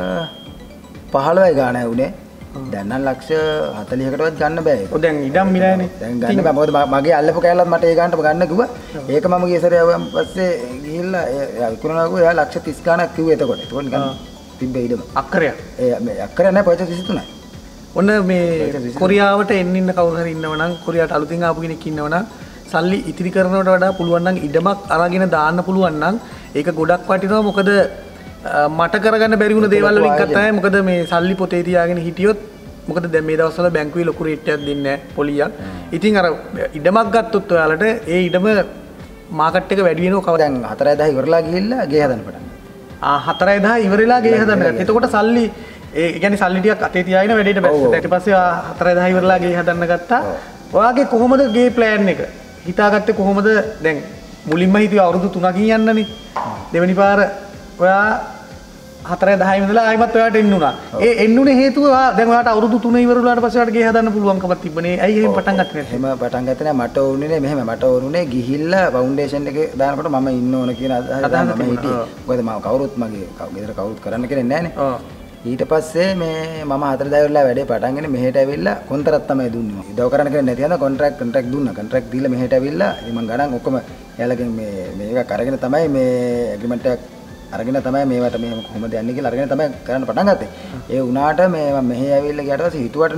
[SPEAKER 1] 15යි ගානයි උනේ. දැන් නම් ලක්ෂ 40කටවත් ගන්න බෑ ඒක.
[SPEAKER 2] ඔව් දැන් ඉඩම් මිලයිනේ.
[SPEAKER 1] දැන් ගන්න බෑ මොකද මගේ අල්ලපු කෑල්ලත් මට ඒ ගානට ගන්න කිව්වා. ඒක මම ගිය සැරේ ආවන් පස්සේ ගිහිල්ලා එයා විකුණනවා කිව්වා එයා ලක්ෂ 30 ගානක් කිව්වේ එතකොට. ඒකෝන් නිකන් තිබ්බේ ඉඩම.
[SPEAKER 2] අක්කරයක්.
[SPEAKER 1] මේ අක්කරයක් නෑ පොයින්ට් 23යි.
[SPEAKER 2] ඔන්න මේ කොරියාවට එන්න කවුරු හරි ඉන්නව නම් කොරියාවට අලුතින් ආපු කෙනෙක් ඉන්නව නම් සල්ලි ඉතිරි කරනවට වඩා පුළුවන් නම් ඉඩමක් අරගෙන දාන්න පුළුවන් නම් ඒක ගොඩක් වටිනවා. මොකද මට කරගන්න බැරි වුණ දේවල් වලින් එකක් තමයි මොකද මේ සල්ලි පොතේ තියාගෙන හිටියොත් මොකද දැන් මේ දවස්වල බැංකුවේ ලොකු රේට් එකක් දෙන්නේ නැහැ පොලියක්. ඉතින් අර ඉඩමක් ගත්තොත් ඔයාලට ඒ ඉඩම මාකට් එක වැඩි වෙනවා. කවදා
[SPEAKER 1] දැන් 4,000 ඉවරලා ගිහිල්ලා ගේ හදන්න පටන් ගත්තා.
[SPEAKER 2] 4,000 ඉවරලා ගේ හදන්න ගත්තා. එතකොට සල්ලි ඒ කියන්නේ සල්ලි ටිකක් අතේ තියාගෙන වැඩේට බැස්සා. ඊට පස්සේ 4,000 ඉවරලා ගේ හදන්න ගත්තා. ඔයාගේ කොහොමද ගේ ප්ලෑන් එක? හිතාගත්තේ කොහොමද? දැන් මුලින්ම හිතුවේ අවුරුදු 3කින් යන්නනේ. දෙවෙනි පාර ඔයා 4,000 ඉඳලා ආයෙමත් ඔයාට එන්න උනා. ඒ එන්නුනේ හේතුව දැන් ඔයාට අවුරුදු 3 ඉවර වුණාට පස්සේ ඔයාට ගේ හදන්න පුළුවන්කමක් තිබ්බනේ. ඇයි එහෙම පටන් ගත්තේ නැත්තේ?
[SPEAKER 1] එහෙම පටන් ගත්තේ නැහැ. මට ඕනේ මෙහෙම මට ඕනේ ගිහිල්ලා ෆවුන්ඩේෂන් එකේ දානකොට මම ඉන්න ඕන කියන අදහස මම හිටියේ. මොකද මම කවුරුත් මගේ ගෙදර කවුරුත් කරන්න කෙනෙක් නැහනේ. ඊට පස්සේ මේ මම 4 දවල්ලා වැඩේ පටන් ගෙන මෙහෙට ඇවිල්ලා කොන්ත්‍රාත් තමයි දුන්නේ. උදව් කරන්න කෙනෙක් නැති යනවා කොන්ත්‍රාක්ට් දුන්නා. කොන්ත්‍රාක්ට් දීලා මෙහෙට ඇවිල්ලා ඉතින් මම ගණන් ඔක්කොම එයාලගෙන් මේක අරගෙන තමයි මේ ඇග්‍රීමන්ට් එකක් අරගෙන තමයි මේවට මෙහෙම කොහොමද යන්නේ කියලා අරගෙන තමයි කරන්න පටන් ගත්තේ. ඒ වුණාට මේ මම මෙහෙ ඇවිල්ලා ගියාට පස්සේ හිතුවට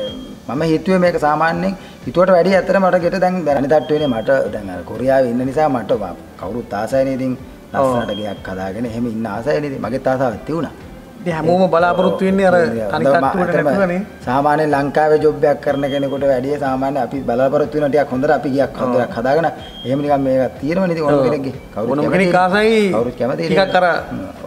[SPEAKER 1] මම හිතුවේ මේක සාමාන්‍යයෙන් හිතුවට වැඩි ඇත්තට මට ගෙට දැන් අනිත් තට්ටු වෙන්නේ මට දැන් අර කොරියාවේ ඉන්න නිසා මට කවුරුත් ආසයිනේ ඉතින් ලස්සනට ගයක් හදාගෙන එහෙම ඉන්න ආසයිනේ ඉතින් මගෙත් ආසාවක් තියුණා. ඉතින් හැමෝම බලාපොරොත්තු වෙන්නේ අර තනි තට්ටුවට නැතුවනේ. සාමාන්‍යයෙන් ලංකාවේ ජොබ් එකක් කරන කෙනෙකුට වැඩිය සාමාන්‍ය අපි බලාපොරොත්තු වෙන ටිකක් හොඳට අපි ගයක් හදාගෙන එහෙම නිකන් මේක තියෙනවනේ ඉතින් ඕන කෙනෙක්ගේ
[SPEAKER 2] කවුරුත් කෙනෙක් ආසයි
[SPEAKER 1] කවුරුත් කැමති
[SPEAKER 2] ටිකක් අර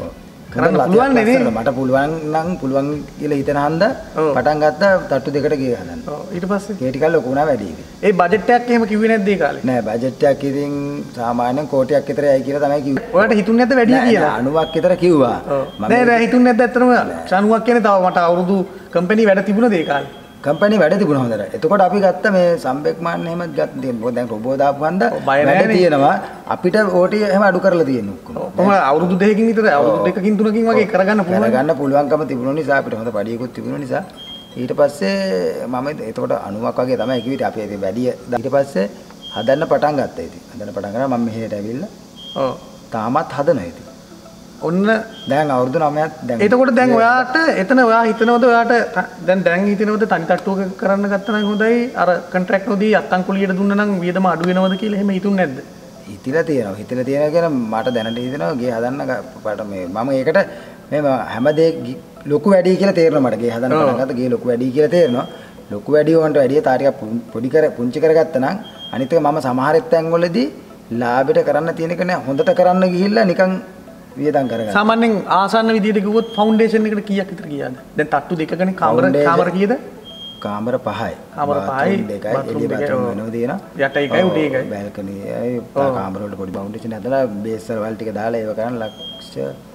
[SPEAKER 2] කරන්න පුළුවන් නේ
[SPEAKER 1] මට පුළුවන් නම් පුළුවන් කියලා හිතන හන්දා පටන් ගත්තා තට්ටු දෙකට ගිය හදන්න.
[SPEAKER 2] ඊට පස්සේ
[SPEAKER 1] ඒ ටිකක් ලොකු වුණා වැඩි.
[SPEAKER 2] ඒ බජට් එකක් එහෙම කිව්වේ නැද්ද ඒ කාලේ?
[SPEAKER 1] නෑ බජට් එකක් ඉතින් සාමාන්‍යයෙන් කෝටියක් විතරයි කියලා තමයි කිව්වේ.
[SPEAKER 2] ඔයාලට හිතුන්නේ නැද්ද වැඩි කියලා?
[SPEAKER 1] 90ක් විතර කිව්වා.
[SPEAKER 2] නෑ හිතුන්නේ නැද්ද ඇත්තටම 90ක් කියන්නේ තව මට අවුරුදු කම්පැනි වැඩ තිබුණද ඒ කාලේ?
[SPEAKER 1] කම්පැනි වැඩ තිබුණා හොඳට. එතකොට අපි ගත්ත මේ සම්බෙක් මාන්න එහෙමත් ගත්ත තියෙන. මොකද දැන් රොබෝ දාපු හන්දා වැඩ තියෙනවා. අපිට ඕටි එහෙම අඩු කරලා තියෙනවා ඔක්කොම.
[SPEAKER 2] කොහොම අවුරුදු 2කින් විතර අවුරුදු 2කින් 3කින් වගේ කරගන්න
[SPEAKER 1] පුළුවන්කම තිබුණ නිසා අපිට හොඳ පඩියකුත් තිබුණ නිසා ඊට පස්සේ මම එතකොට 90ක් වගේ තමයි කිව්වේ. අපි ඒ වැඩි ඊට පස්සේ හදන්න පටන් ගත්තා ඉතින්. හදන්න පටන් ගනවා මම මෙහෙට ඇවිල්ලා.
[SPEAKER 2] ඔව්.
[SPEAKER 1] තාමත් හදනවා ඉතින්.
[SPEAKER 2] ඔන්න
[SPEAKER 1] දැන් අවුරුදු 9ක් දැන්.
[SPEAKER 2] එතකොට දැන් ඔයාට එතන ඔයා හිතනවද ඔයාට දැන් හිතනවද තනි තට්ටුවක කරන්න ගත්තා නම් හොඳයි අර කොන්ට්‍රැක්ට් නොදී අත්තන් කුලියට දුන්නා නම් වියදම අඩු වෙනවද කියලා එහෙම හිතුන්නේ නැද්ද?
[SPEAKER 1] හිතලා තියෙනවා කියලා මට දැනට හිතෙනවා ගේ හදන්න පාට මේ මම ඒකට මේ හැමදේ ලොකු වැඩි කියලා තේරෙනවා මට ගේ හදන්න පටන් ගත්තා ගේ ලොකු වැඩි කියලා තේරෙනවා ලොකු වැඩි වුණාට වැඩිය තාරික පුංචි කරගත්තා නම් අනිත් එක මම සමහර තැන්වලදී ලාභයට කරන්න තියෙන එක නෑ හොඳට කරන්න ගිහිල්ලා නිකන් වියදම් කරගන්න.
[SPEAKER 2] සාමාන්‍යයෙන් ආසන්න විදියට කිව්වොත් ෆවුන්ඩේෂන් එකට කීයක් විතර ගියාද? දැන් තට්ටු දෙකකනේ කාමර කීයද?
[SPEAKER 1] කාමර 5යි.
[SPEAKER 2] කාමර 5යි
[SPEAKER 1] දෙකයි එළිය බාත්රූම් වෙනවා තියෙනවා.
[SPEAKER 2] යට එකයි උඩ එකයි.
[SPEAKER 1] බැල්කනි අය කාමර වලට පොඩි ෆවුන්ඩේෂන් හදලා බේස් වල ටික දාලා ඒව කරන් ලක්ෂ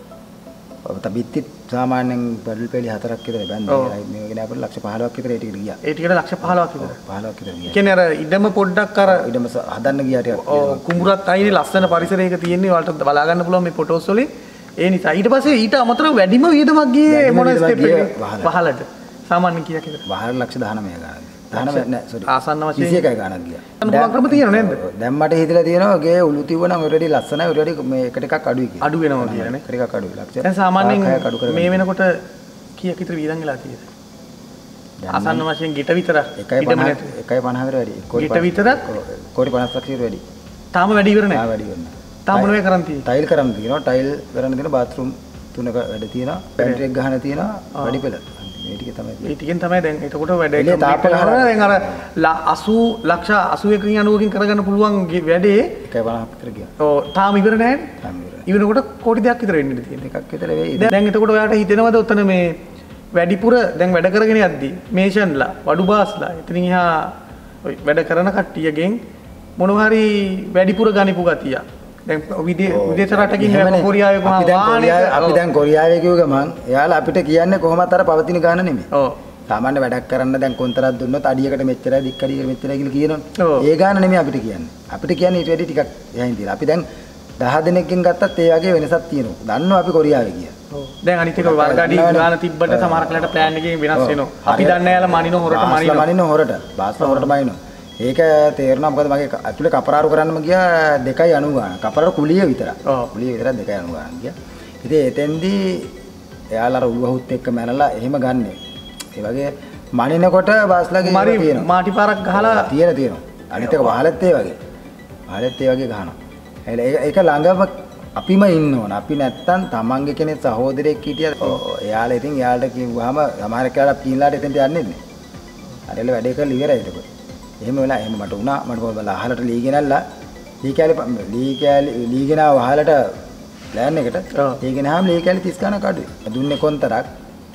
[SPEAKER 1] තබිත්ති සාමාන්‍යයෙන් බඩල් පෙළි 4ක් විතර බැන්දා. මේක ගෙන අපිට ලක්ෂ 15ක් විතර ඒ ටිකට ගියා. ඒ ටිකට ලක්ෂ 15ක් විතර. 15ක් විතර ගියා. කියන්නේ අර ඉඩම පොඩ්ඩක් අර ඉඩම හදන්න ගියා ටිකක්.
[SPEAKER 2] කුඹුරත් අයිනේ ලස්සන පරිසරයක තියෙන්නේ වලට බලා ගන්න පුළුවන් මේ ෆොටෝස් වලින්. ඒ නිසා ඊට පස්සේ ඊට අමතරව වැඩිම වියදමක් ගියේ මොන ස්ටෙප් එකේ වහලට සාමාන්‍යයෙන් කීයක් විතර
[SPEAKER 1] වහල ලක්ෂ 19 ගානක් 19 නෑ සෝරි
[SPEAKER 2] ආසන්න වශයෙන්
[SPEAKER 1] 21යි ගානක් ගියා
[SPEAKER 2] මොකක් ක්‍රම තියෙනව නේද
[SPEAKER 1] දැන් මට හිතලා තියෙනවා ගේ උළු තිබුණා ඔයරෙඩි ලස්සනයි ඔයරෙඩි මේ එකට එකක් අඩුයි කියලා
[SPEAKER 2] අඩු වෙනවා කියලා නේ
[SPEAKER 1] එකට එකක් අඩුයි ලක්ෂ
[SPEAKER 2] දැන් සාමාන්‍යයෙන් මේ වෙනකොට කීයක් විතර වියදම් වෙලා තියෙද ආසන්න වශයෙන් ගිට විතර
[SPEAKER 1] 1.50 විතර වැඩි
[SPEAKER 2] ගිට විතර
[SPEAKER 1] කෝටි 50 ලක්ෂ විතර වැඩි
[SPEAKER 2] තාම වැඩි ඉවර නෑ
[SPEAKER 1] වැඩි ඉවර නෑ
[SPEAKER 2] තාම මොනවද කරන් තියෙන්නේ
[SPEAKER 1] ටයිල් කරන් තියෙනවා ටයිල් කරන් තියෙනවා බාත්රූම් තුනක වැඩ තියෙනවා පැන්ට්‍රි එක ගහන තියෙනවා වැඩි පෙළ මේ ටික තමයි
[SPEAKER 2] ඒ ටිකෙන් තමයි දැන් එතකොට වැඩ එක තාපල හරන දැන් අර 80 ලක්ෂ 81කින් 90කින් කරගන්න පුළුවන් වැඩේ
[SPEAKER 1] 1.50 විතර ගියා
[SPEAKER 2] ඔව් තාම ඉවර නැහැ
[SPEAKER 1] තාම
[SPEAKER 2] ඉවරකොට කෝටි දෙකක් විතර වෙන්න ඉඩ තියෙනවා
[SPEAKER 1] එකක් විතර වෙයි
[SPEAKER 2] දැන් එතකොට ඔයාලට හිතෙනවද උතන මේ වැඩිපුර දැන් වැඩ කරගෙන යද්දි මේෂන්ලා වඩු බාස්ලා එතනින් එහා වැඩ කරන කට්ටියගෙන් මොනවා හරි වැඩිපුර ගනිපු ගතිය දැන් විදේශ රටකින් කොරියාවේ කොහොමද
[SPEAKER 1] අපි දැන් කොරියාවේ කිව්ව ගමන් එයාලා අපිට කියන්නේ කොහොමද අර පවතින ගාන නෙමෙයි.
[SPEAKER 2] ඔව්.
[SPEAKER 1] සාමාන්‍ය වැඩක් කරන්න දැන් කොන්තරත් දුන්නොත් අඩියකට මෙච්චරයි දික්කඩියකට මෙච්චරයි කියලා කියනවනේ. ඒ ගාන නෙමෙයි අපිට කියන්නේ. අපිට කියන්නේ ඊට වැඩි ටිකක් එහයින් තියලා. අපි දැන් 10 දෙනෙක්ගෙන් ගත්තත් ඒ වගේ වෙනසක් තියෙනවා. දන්නවා අපි කොරියාවේ කියලා.
[SPEAKER 2] ඔව්. දැන් අනිත් එක වර්ගාඩි ගාන තිබ්බට සමහර කලකට ප්ලෑන් එකකින් වෙනස් වෙනවා. අපි දන්නේ නැහැ යාලා මනින හොරට බාස්ලා හොරට මනිනවා. ඒක තේරෙනවා මොකද මගේ ඇතුලේ කපරාරු කරන්නම ගියා 2.90 ගාන. කපරාරු කුලිය විතරයි. කුලිය විතරයි 2.90 ගාන ගියා. ඉතින් එතෙන්දී එයාලා අර උළුවහුත් එක්ක මැනලා එහෙම ගන්නෙ. ඒ වගේ මනිනකොට බාස්ලාගේ තියෙනවා. මාටි පාරක් ගහලා
[SPEAKER 1] තියෙනවා. අනිත් එක වහලෙත් ඒ වගේ. වහලෙත් ඒ වගේ ගහනවා. ඒක ළඟම අපිම ඉන්න ඕන. අපි නැත්තම් තමන්ගේ කෙනෙක් සහෝදරයෙක් හිටියද එයාලා ඉතින් එයාලට කිව්වහම සමහර කෙනාලා පීන්ලාට එතෙන්ට යන්නේ නැහැ. අරල වැඩේ කරලා ඉවරයි ඒක. එහෙම වෙලා එහෙම මට වුණා මට බලලා අහලට ලී ගෙනල්ලා ලී ගෙනාව අහලට ප්ලෑන් එකට ඒ ගෙනාම ලී කැලි 30 ගණක් අඩුයි දුන්නේ කොන්තරක්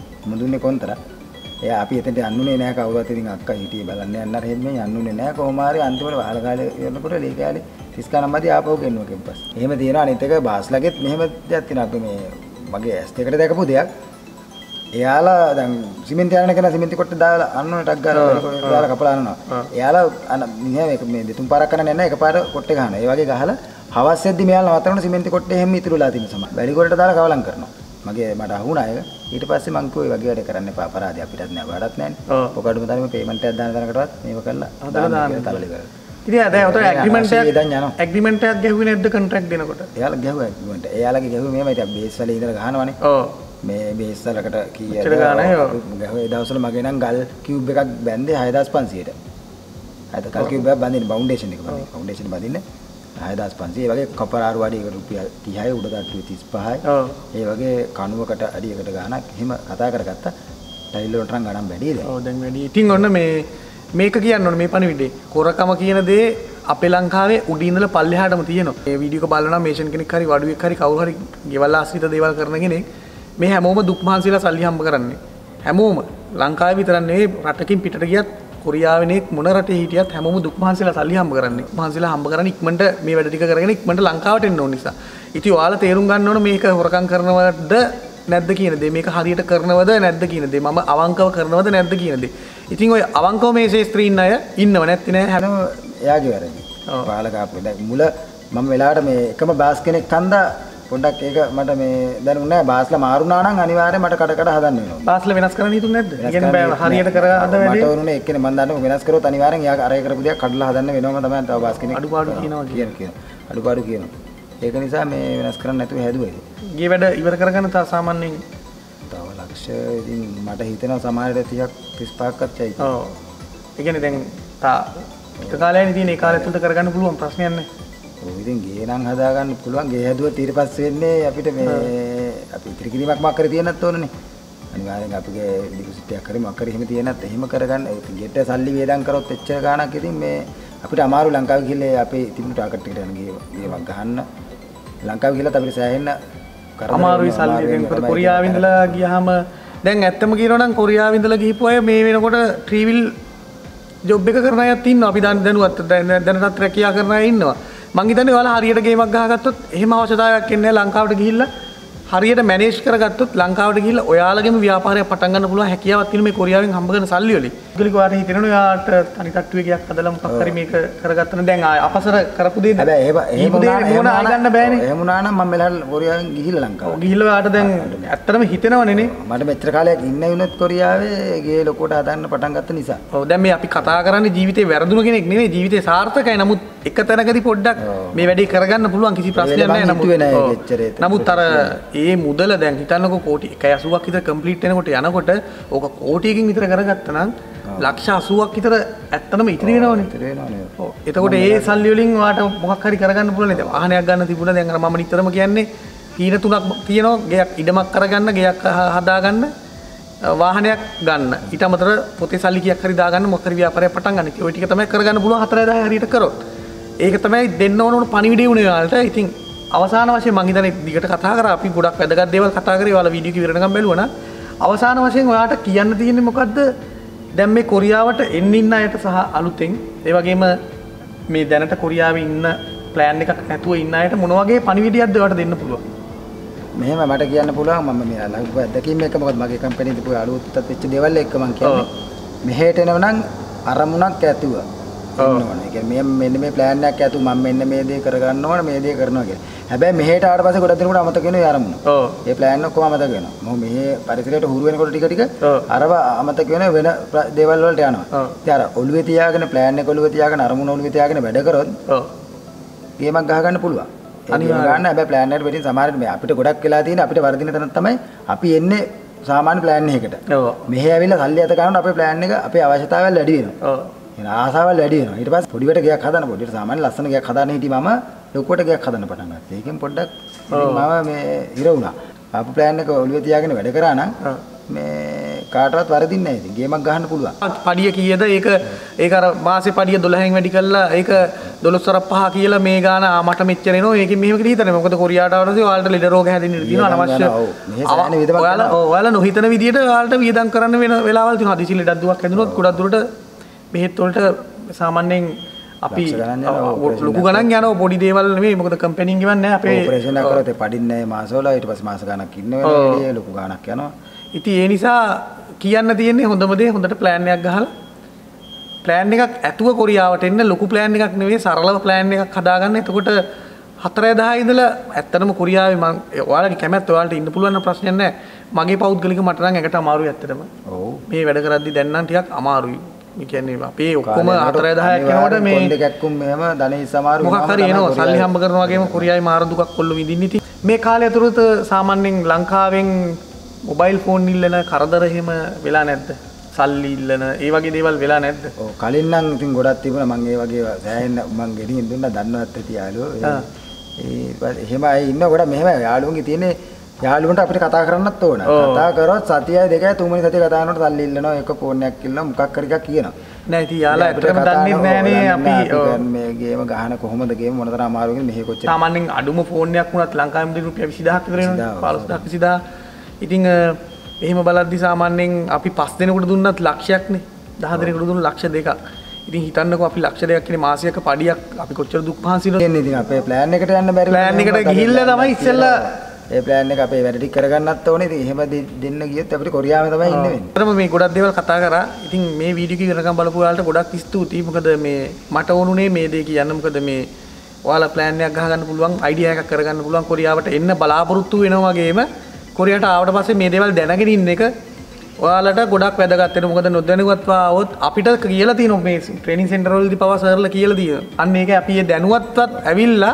[SPEAKER 1] එයා අපි එතනට යන්නුනේ නැහැ කවුරුත් ඉතින් අක්කා හිටියේ බලන්න යන්න හැෙන්නේ යන්නුනේ නැහැ කොහොම හරි අන්තිමට වහල කාලේ යනකොට ලී කැලි 30 ගණන් මැදි ආපහු ගෙන්නුවා කැම්පස් එහෙම තියෙනවා අනිත් එක බාස්ලාගෙත් මෙහෙම දෙයක් තියෙනවා අපි මේ මගේ ඇස් දෙකට දැකපු දෙයක් එයාලා දැන් සිමෙන්ති යන කෙනා සිමෙන්ති කොට දාලා අන්නෝනේ ටක් ගාලා දාලා කපලා අනනවා. එයාලා මේ දෙතුන් පාරක් කරන්නේ නැහැ එකපාරට කොට්ටේ ගහනවා. ඒ වගේ ගහලා හවස් වෙද්දි මෙයාලා නවත්තනකොට සිමෙන්ති කොට්ටේ හැම ඉතුරුලා තියෙන සම. වැලි කොටට දාලා කවලම් කරනවා. මගේ මට අහුණා ඒක. ඊට පස්සේ මං කිව්වා වගේ වැඩ කරන්න එපා අපරාධය අපිටත් නෑ වඩත් නෑනේ. ඔක අඩුම තරමේ පේමන්ට් එකක් දාන තරකටවත් මේව කරලා දාන්න තලලි කරලා.
[SPEAKER 2] ඉතින් දැන් උතන ඇග්‍රීමන්ට් එකක් ගැහුවේ නැද්ද කොන්ට්‍රැක්ට් දෙනකොට?
[SPEAKER 1] එයාලා ගැහුවා ඇග්‍රීමන්ට්. එයාලගේ ගැහුවේ මෙහෙමයි ඉතින් බේස් වල ඉඳලා ගහනවනේ. ඔව්. මේ බේස් වලකට කීයද? ගැහුවේ ඒ දවස්වල මගේ නම් ගල් කියුබ් එකක් බැන්දේ 6500ට. අද ගල් කියුබ් එකක් බඳින්න ෆවුන්ඩේෂන් එක බඳින්න. ෆවුන්ඩේෂන් බඳින්න 6500. ඒ වගේ කපර ආරු අඩියකට රුපියල් 30යි උඩ තට්ටුවේ 35යි. ඔව්. ඒ වගේ කණුවකට අඩියකට ගානක් එහෙම කතා කරගත්තා. ටයිල් වලට නම් ගණන් වැඩි දැන්.
[SPEAKER 2] ඔව් දැන් වැඩි. ඉතින් ඔන්න මේක කියන්න ඕනේ මේ පණිවිඩේ. කොරකම කියන දේ අපේ ලංකාවේ උඩින් ඉඳලා පල්ලෙහාටම තියෙනවා. මේ වීඩියෝ එක බලනවා මේෂන් කෙනෙක් හරි වඩුවෙක් හරි කවුරු හරි ගෙවල් ආශ්‍රිත දේවල් කරන කෙනෙක් මේ හැමෝම දුක් මහන්සිලා සල්ලි හම්බ කරන්නේ. හැමෝම ලංකාවේ විතරක් නෙවෙයි රටකින් පිටට ගියත් කොරියාවෙනෙක් මොන රටේ හිටියත් හැමෝම දුක් මහන්සිලා සල්ලි හම්බ කරන්නේ. මහන්සිලා හම්බ කරන්නේ ඉක්මනට මේ වැඩ ටික කරගෙන ඉක්මනට ලංකාවට එන්න ඕන නිසා. ඉතින් ඔයාලා තේරුම් ගන්න ඕන මේක හොරකම් කරනවද නැද්ද කියන දේ. මේක හරියට කරනවද නැද්ද කියන දේ. මම අවංකව කරනවද නැද්ද කියන දේ. ඉතින් ඔය අවංකව මේ ශේත්‍රේ ඉන්න අය ඉන්නව නැත්ති නෑ හැම
[SPEAKER 1] එයාගේ වැරදි. පාලක අපේ දැන් මුල මම වෙලාවට මේ එකම බාස් කෙනෙක් කන්දා පොඩ්ඩක් ඒක මට මේ දැනුන්නේ නැහැ. බාස්ලා මාරුණා නම් අනිවාර්යයෙන් මට කඩ හදන්න වෙනවා.
[SPEAKER 2] බාස්ලා වෙනස් කරන්න හිතුනේ නැද්ද? ඒ කියන්නේ හරියට කර අද වැඩේ.
[SPEAKER 1] මට වුණේ එක්කෙනේ මම දන්නේ වෙනස් කරොත් අනිවාර්යෙන් එයා අර ඒ කරපු දේ කඩලා හදන්න වෙනවම තමයි තව බාස් කෙනෙක්
[SPEAKER 2] අඩුපාඩු කියනවා
[SPEAKER 1] කියන අඩුපාඩු කියනවා. ඒක නිසා මේ වෙනස් කරන්න නැතුව හැදුවේ.
[SPEAKER 2] ගේ වැඩ ඉවර කරගන්න තා සාමාන්‍යයෙන්
[SPEAKER 1] තව ලක්ෂ ඉතින් මට හිතෙනවා සමහරට 30ක් 35ක්වත් ඇයි.
[SPEAKER 2] ඔව්. ඒ කියන්නේ දැන් තා එක කාලයනේ තියෙන ඒ කාලෙ තුලට කරගන්න පුළුවන් ප්‍රශ්නයක් නැහැ.
[SPEAKER 1] ඔව් ඉතින් ගේ නම් හදා ගන්න පුළුවන්. ගේ හැදුවත් ඊට පස්සේ වෙන්නේ අපිට මේ අපි ඉතිරි කිරීමක් මක් කරේ තියෙන්නත් ඕනනේ. අනිවාර්යෙන් අපිගේ ඩිපොසිට් එකක් හරි මොකක් හරි එහෙම තියෙනත් එහෙම කරගන්න. ගෙට සල්ලි වේදම් කරොත් එච්චර ගාණක් ඉතින් මේ අපිට අමාරු ලංකාවේ ගිහලා අපේ තිබුණු ටාගට් එකට යන ගේවක් ගහන්න. ලංකාවේ ගිහලා අපිට සෑහෙන්න
[SPEAKER 2] අමාරුයි සල්ලි දෙන්නකොට කොරියාවෙ ඉඳලා ගියාම දැන් ඇත්තම කියනවා නම් කොරියාවෙ ඉඳලා ගිහපු අය මේ වෙනකොට ට්‍රීවිල් ජොබ් එක කරන අයත් ඉන්නවා. අපි දැනුවත් දැනටත් රැකියා කරන අය ඉන්නවා. මං හිතන්නේ ඔයාලා හරියට ගේමක් ගහගත්තොත් එහෙම අවශ්‍යතාවයක් එන්නේ නැහැ. ලංකාවට ගිහිල්ලා හරියට මැනේජ් කරගත්තොත් ලංකාවට ගිහිල්ලා ඔයාලගේම ව්‍යාපාරයක් පටන් ගන්න පුළුවන් හැකියාවක් තියෙන මේ කොරියාවෙන් හම්බ කරන සල්ලි වලින්. ඒකලික වාට හිතෙනවා ඔයාට තනි තට්ටුවේ ගියක් හදලා මොකක් හරි මේක කරගත්තන දැන් අපසර කරපු දේ
[SPEAKER 1] හැබැයි එහෙම
[SPEAKER 2] මොන ආය ගන්න බෑනේ.
[SPEAKER 1] එහෙම වුණා නම් මම මෙලල් කොරියාවෙන් ගිහිල්ලා ලංකාවට.
[SPEAKER 2] ඔව් ගිහිල්ලා වාට දැන් ඇත්තටම හිතෙනවනේ නේ.
[SPEAKER 1] මට මෙච්චර කාලයක් ඉන්න වුණත් කොරියාවේ ගේ ලොකෝට හදන්න පටන් ගත්ත නිසා.
[SPEAKER 2] ඔව් දැන් මේ අපි කතා කරන්නේ ජීවිතේ වැරදුණු කෙනෙක් නෙවෙයි ජීවිතේ සාර්ථකයි. නමුත් එක තැනකදී පොඩ්ඩක් මේ වැඩේ කරගන්න පුළුවන් කිසි ප්‍රශ්නයක් නැහැ. නමුත් අර ඒ මුදල දැන් හිතන්නකො කෝටි 180ක් විතර කම්ප්ලීට් වෙනකොට යනකොට ඕක කෝටියකින් විතර කරගත්තා නම් ලක්ෂ 80ක් විතර ඇත්තටම ඉතිරි වෙනවනේ. ඉතිරි වෙනවනේ. ඔව්. එතකොට ඒ සල්ලි වලින් ඔයාට මොකක් හරි කරගන්න පුළුවන් නේද? වාහනයක් ගන්න තිබුණා. දැන් අර මම නිතරම කියන්නේ තීන තුනක් තියෙනවා. ගෙයක් ඉඩමක් කරගන්න, ගෙයක් හදාගන්න, වාහනයක් ගන්න. ඊට අමතරව පොතේ සල්ලි කීයක් හරි දාගන්න මොකක් හරි ව්‍යාපාරයක් පටන් ගන්න. ඔය ටික තමයි කරගන්න පුළුවන් 4000 හරියට කරොත්. ඒක තමයි දෙන්න ඕන පණිවිඩය උනේ ඔයාලට. ඉතින් අවසාන වශයෙන් මං හිතන්නේ දිගට කතා කරා අපි ගොඩක් වැදගත් දේවල් කතා කරේ. ඔයාලා වීඩියෝ එක ඉවරනකම් බැලුවා නම් අවසාන වශයෙන් ඔයාට කියන්න තියෙන්නේ මොකද්ද? දැන් මේ කොරියාවට එන්න ඉන්න අයට සහ අලුතෙන් ඒ වගේම මේ දැනට කොරියාවේ ඉන්න ප්ලෑන් එකක් නැතුව ඉන්න අයට මොන වගේ පණිවිඩයක්ද ඔයාට දෙන්න පුළුවන්?
[SPEAKER 1] මෙහෙම මට කියන්න පුළුවන් මම මේ ලඟ දැකීම එක මොකද මගේ කම්පැනි දීපු අලුත්ත් වෙච්ච දේවල් එක්ක මං කියන්නේ මෙහෙට එනවනම් අරමුණක් ඇතුව ඉන්නවනේ. ඒ කියන්නේ මෙන්න මේ ප්ලෑන් එකක් ඇතුව මම මෙන්න මේ දේ කරගන්න ඕන මේ දේ කරනවා කියලා. හැබැයි මෙහෙට ආවට පස්සේ ගොඩක් දෙනෙකුට අමතක වෙනවා ඒ අරමුණ. ඔව්. ඒ ප්ලෑන් එක කොහොම අමතක වෙනවා. මොකද මෙහෙ පරිසරයට හුරු වෙනකොට ටික ටික අරව අමතක වෙන වෙන දේවල් වලට යනවා. ඉතින් අර ඔළුවේ තියාගෙන ප්ලෑන් එක ඔළුවේ තියාගෙන අරමුණ ඔළුවේ තියාගෙන වැඩ කරොත් ඔව්. ගේමක් ගහ ගන්න පුළුවන්. අනිවාර්යයෙන් ගන්න. හැබැයි ප්ලෑන් එකට පිටින් සමහරවිට මේ අපිට ගොඩක් වෙලා තියෙන අපිට වර්ධින තැන තමයි අපි එන්නේ සාමාන්‍ය ප්ලෑන් එකකට. ඔව්. මෙහෙ ඇවිල්ලා සල්ලි අත ගන්නකොට අපේ ප්ලෑන් එක අපේ අවශ්‍යතාවල් වැඩි වෙනවා. ඔව්. එන ආසාවල් වැඩි වෙනවා. ඊට පස්සේ පොඩිවට ගයක් හදන්න පොඩියට සාමාන්‍ය ලස්සන ගයක් හදාන්න හිටි මම ලොකුවට ගයක් හදන්න පටන් ගත්තා. ඒකෙන් පොඩ්ඩක් මම මේ ඉර වුණා. ආපු ප්ලෑන් එක ඔළුවේ තියාගෙන වැඩ කරා නම් මේ කාටවත් වරදින්නේ නැහැ. ඉතින් ගේමක් ගහන්න පුළුවන්.
[SPEAKER 2] පඩිය කීයද? ඒක අර මාසේ පඩිය 12න් වැඩි කළා. ඒක 12.5 කියලා මේ ගාන මට මෙච්චර එනවා. ඒකෙන් මෙහෙම කියලා හිතන්නේ. මොකද කොරියාට ආවදී ඔයාලට ලෙඩ රෝග හැදෙන්න තියෙනවා අනවශ්‍ය. ඔයාලා නොහිතන විදියට ඔයාලට වියදම් කරන්න වෙන වෙලාවල් තියෙනවා. හදිසි ලෙඩක් දුවක් හැදුනොත් ගොඩක් දුරට බෙහෙත් වලට සාමාන්‍යයෙන් අපි ලොකු ගණන් යනවා පොඩි දේවල් නෙමෙයි. මොකද කම්පැනින් ගෙවන්නේ නැහැ. අපේ
[SPEAKER 1] ඔපරේෂන් එකක් කරොත් පඩින්නේ නැහැ මාසවල. ඊට පස්සේ මාස ගණක් ඉන්න වෙනවා. ලොකු ගණක් යනවා.
[SPEAKER 2] ඉතින් ඒ නිසා කියන්න තියෙන්නේ හොඳම දේ හොඳට ප්ලෑන් එකක් ගහලා ප්ලෑන් එකක් ඇතුව කොරියාවට එන්න. ලොකු ප්ලෑන් එකක් නෙවෙයි සරලව ප්ලෑන් එකක් හදාගන්න. එතකොට 4:10 ඉඳලා ඇත්තටම කොරියාවේ මම ඔයාලගේ කැමැත්ත ඔයාලට ඉන්න පුළුවන් නම් ප්‍රශ්නයක් නැහැ. මගේ පෞද්ගලික මට නම් එකට අමාරුයි ඇත්තටම. ඔව්. මේ වැඩ කරද්දි දැන් නම් ටිකක් අමාරුයි. මේ කියන්නේ අපේ ඔක්කොම 4:10ක් යනකොට මේ
[SPEAKER 1] දෙකක්කුම් මෙහෙම ධනෙ සමාරු
[SPEAKER 2] මොකක් හරි එනවා සල්ලි හම්බ කරනවා වගේම කොරියාවේ මාර දුකක් කොල්ල විඳින්න ඉතින් මේ කාලය ඇතුළත සාමාන්‍යයෙන් ලංකාවෙන් මොබයිල් ෆෝන් ඉල්ලන කරදර එහෙම වෙලා නැද්ද? සල්ලි ඉල්ලන ඒ වගේ දේවල් වෙලා නැද්ද?
[SPEAKER 1] ඔව් කලින් නම් ඉතින් ගොඩක් තිබුණා මම ඒ වගේ සෑහෙන මම ගෙනින් දුන්නා දන්නවත් ඇති යාළුවෝ. එහෙම අය ඉන්න ගොඩක් මෙහෙම යාළුවන්ගේ තියෙන්නේ යාළුවන්ට අපිට කතා කරන්නත් ඕන. කතා කරොත් සතියයි දෙකයි තුන්වෙනි සතිය කතා කරනකොට සල්ලි ඉල්ලනවා එක ෆෝන් එකක් ඉල්ලනවා මොකක් හරි එකක් කියනවා.
[SPEAKER 2] නෑ ඉතින් යාළුවා ඇත්තටම දන්නේ නැහනේ අපි
[SPEAKER 1] මේ ගේම ගහන කොහොමද ගේම මොනතරම් අමාරුද මෙහෙ කොච්චර.
[SPEAKER 2] සාමාන්‍යයෙන් අඩුම ෆෝන් එකක් වුණත් ලංකාවේ මුදල් රුපියල් 20000ක් විතර එනවා. 15000ක් 20000. ඉතින් එහෙම බලද්දි සාමාන්‍යයෙන් අපි 5 දෙනෙකුට දුන්නත් ලක්ෂයක්නේ. 10 දෙනෙකුට දුන්නු ලක්ෂ 2ක්. ඉතින් හිතන්නකෝ අපි ලක්ෂ 2ක් කියන්නේ මාසික පඩියක් අපි කොච්චර දුක් පහන්සිනවද?
[SPEAKER 1] එන්නේ ඉතින් අපේ ප්ලෑන් එකට යන්න බැරි.
[SPEAKER 2] ප්ලෑන් එකට ගිහිල්ලා තමයි ඉස්සෙල්ලා
[SPEAKER 1] ඒ ප්ලෑන් එක අපේ වැඩ ටික කරගන්නත් ඕනේ. ඉතින් එහෙම දෙන්න ගියොත් අපිට කොරියාවේ තමයි ඉන්න වෙන්නේ.
[SPEAKER 2] අතරම මේ ගොඩක් දේවල් කතා කරා. ඉතින් මේ වීඩියෝ එක ඉවරකම් බලපු ඔයාලට ගොඩක් ස්තුතියි. මොකද මේ මට ඕනුනේ මේ දේ කියන්න. මොකද මේ ඔයාලා ප්ලෑන් එකක් ගහගන්න පුළුවන්, අයිඩියා එකක් කරගන්න පුළුවන් කොරියාවට එන්න බලාපොරොත්තු වෙනවා වගේම කොරියාවට ආවට පස්සේ මේ දේවල් දැනගෙන ඉන්න එක ඔයාලට ගොඩක් වැදගත් වෙනවා. මොකද නොදැනුවත්ව આવොත් අපිට කියලා තියෙනවා මේ ට්‍රේනින් සෙන්ටර් වලදී පවා සර්ලා කියලා තියෙනවා. අන්න ඒක අපි දැනුවත්වත් ඇවිල්ලා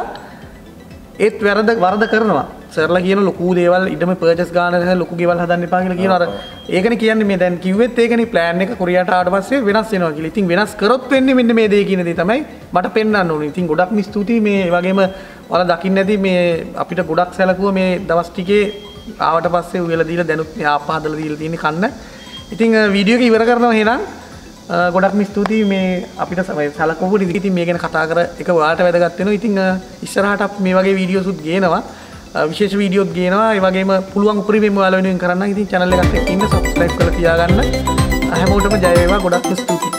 [SPEAKER 2] ඒත් වරද කරනවා. සර්ලා කියන ලොකු දේවල් ඊටම පර්චේස් ගන්න ලොකු ගෙවල් හදන්න එපා කියලා කියනවා. අර ඒකනේ කියන්නේ මේ දැන් කිව්වෙත් ඒකනේ ප්ලෑන් එක කොරියාට ආවට පස්සේ වෙනස් වෙනවා කියලා. ඉතින් වෙනස් කරොත් වෙන්නේ මෙන්න මේ දේ කියන දේ තමයි මට පෙන්වන්න ඕනේ. ඉතින් ගොඩක්ම ස්තුතියි මේ වගේම ඔයාලා දකින්න ඇති මේ අපිට ගොඩක් සැලකුව මේ දවස් ටිකේ ආවට පස්සේ උයලා දීලා දැනුත් මේ ආප්ප හදලා දීලා තියෙන කන්න. ඉතින් වීඩියෝ එක ඉවර කරනවා එහෙනම්. ගොඩක්ම ස්තුතියි මේ අපිට සැලකුවු ඉතින් මේ ගැන කතා කර එක ඔයාලට වැදගත් වෙනවා. ඉතින් ඉස්සරහට අපි මේ වගේ වීඩියෝසුත් ගේනවා. විශේෂ වීඩියෝත් ගේනවා. ඒ වගේම පුළුවන් උපරිමයෙන් ඔයාලා වෙනුවෙන් කරන්න. ඉතින් channel එකත් එක්ක ඉන්න subscribe කරලා තියාගන්න. හැමෝටම ජය වේවා. ගොඩක්ම ස්තුතියි.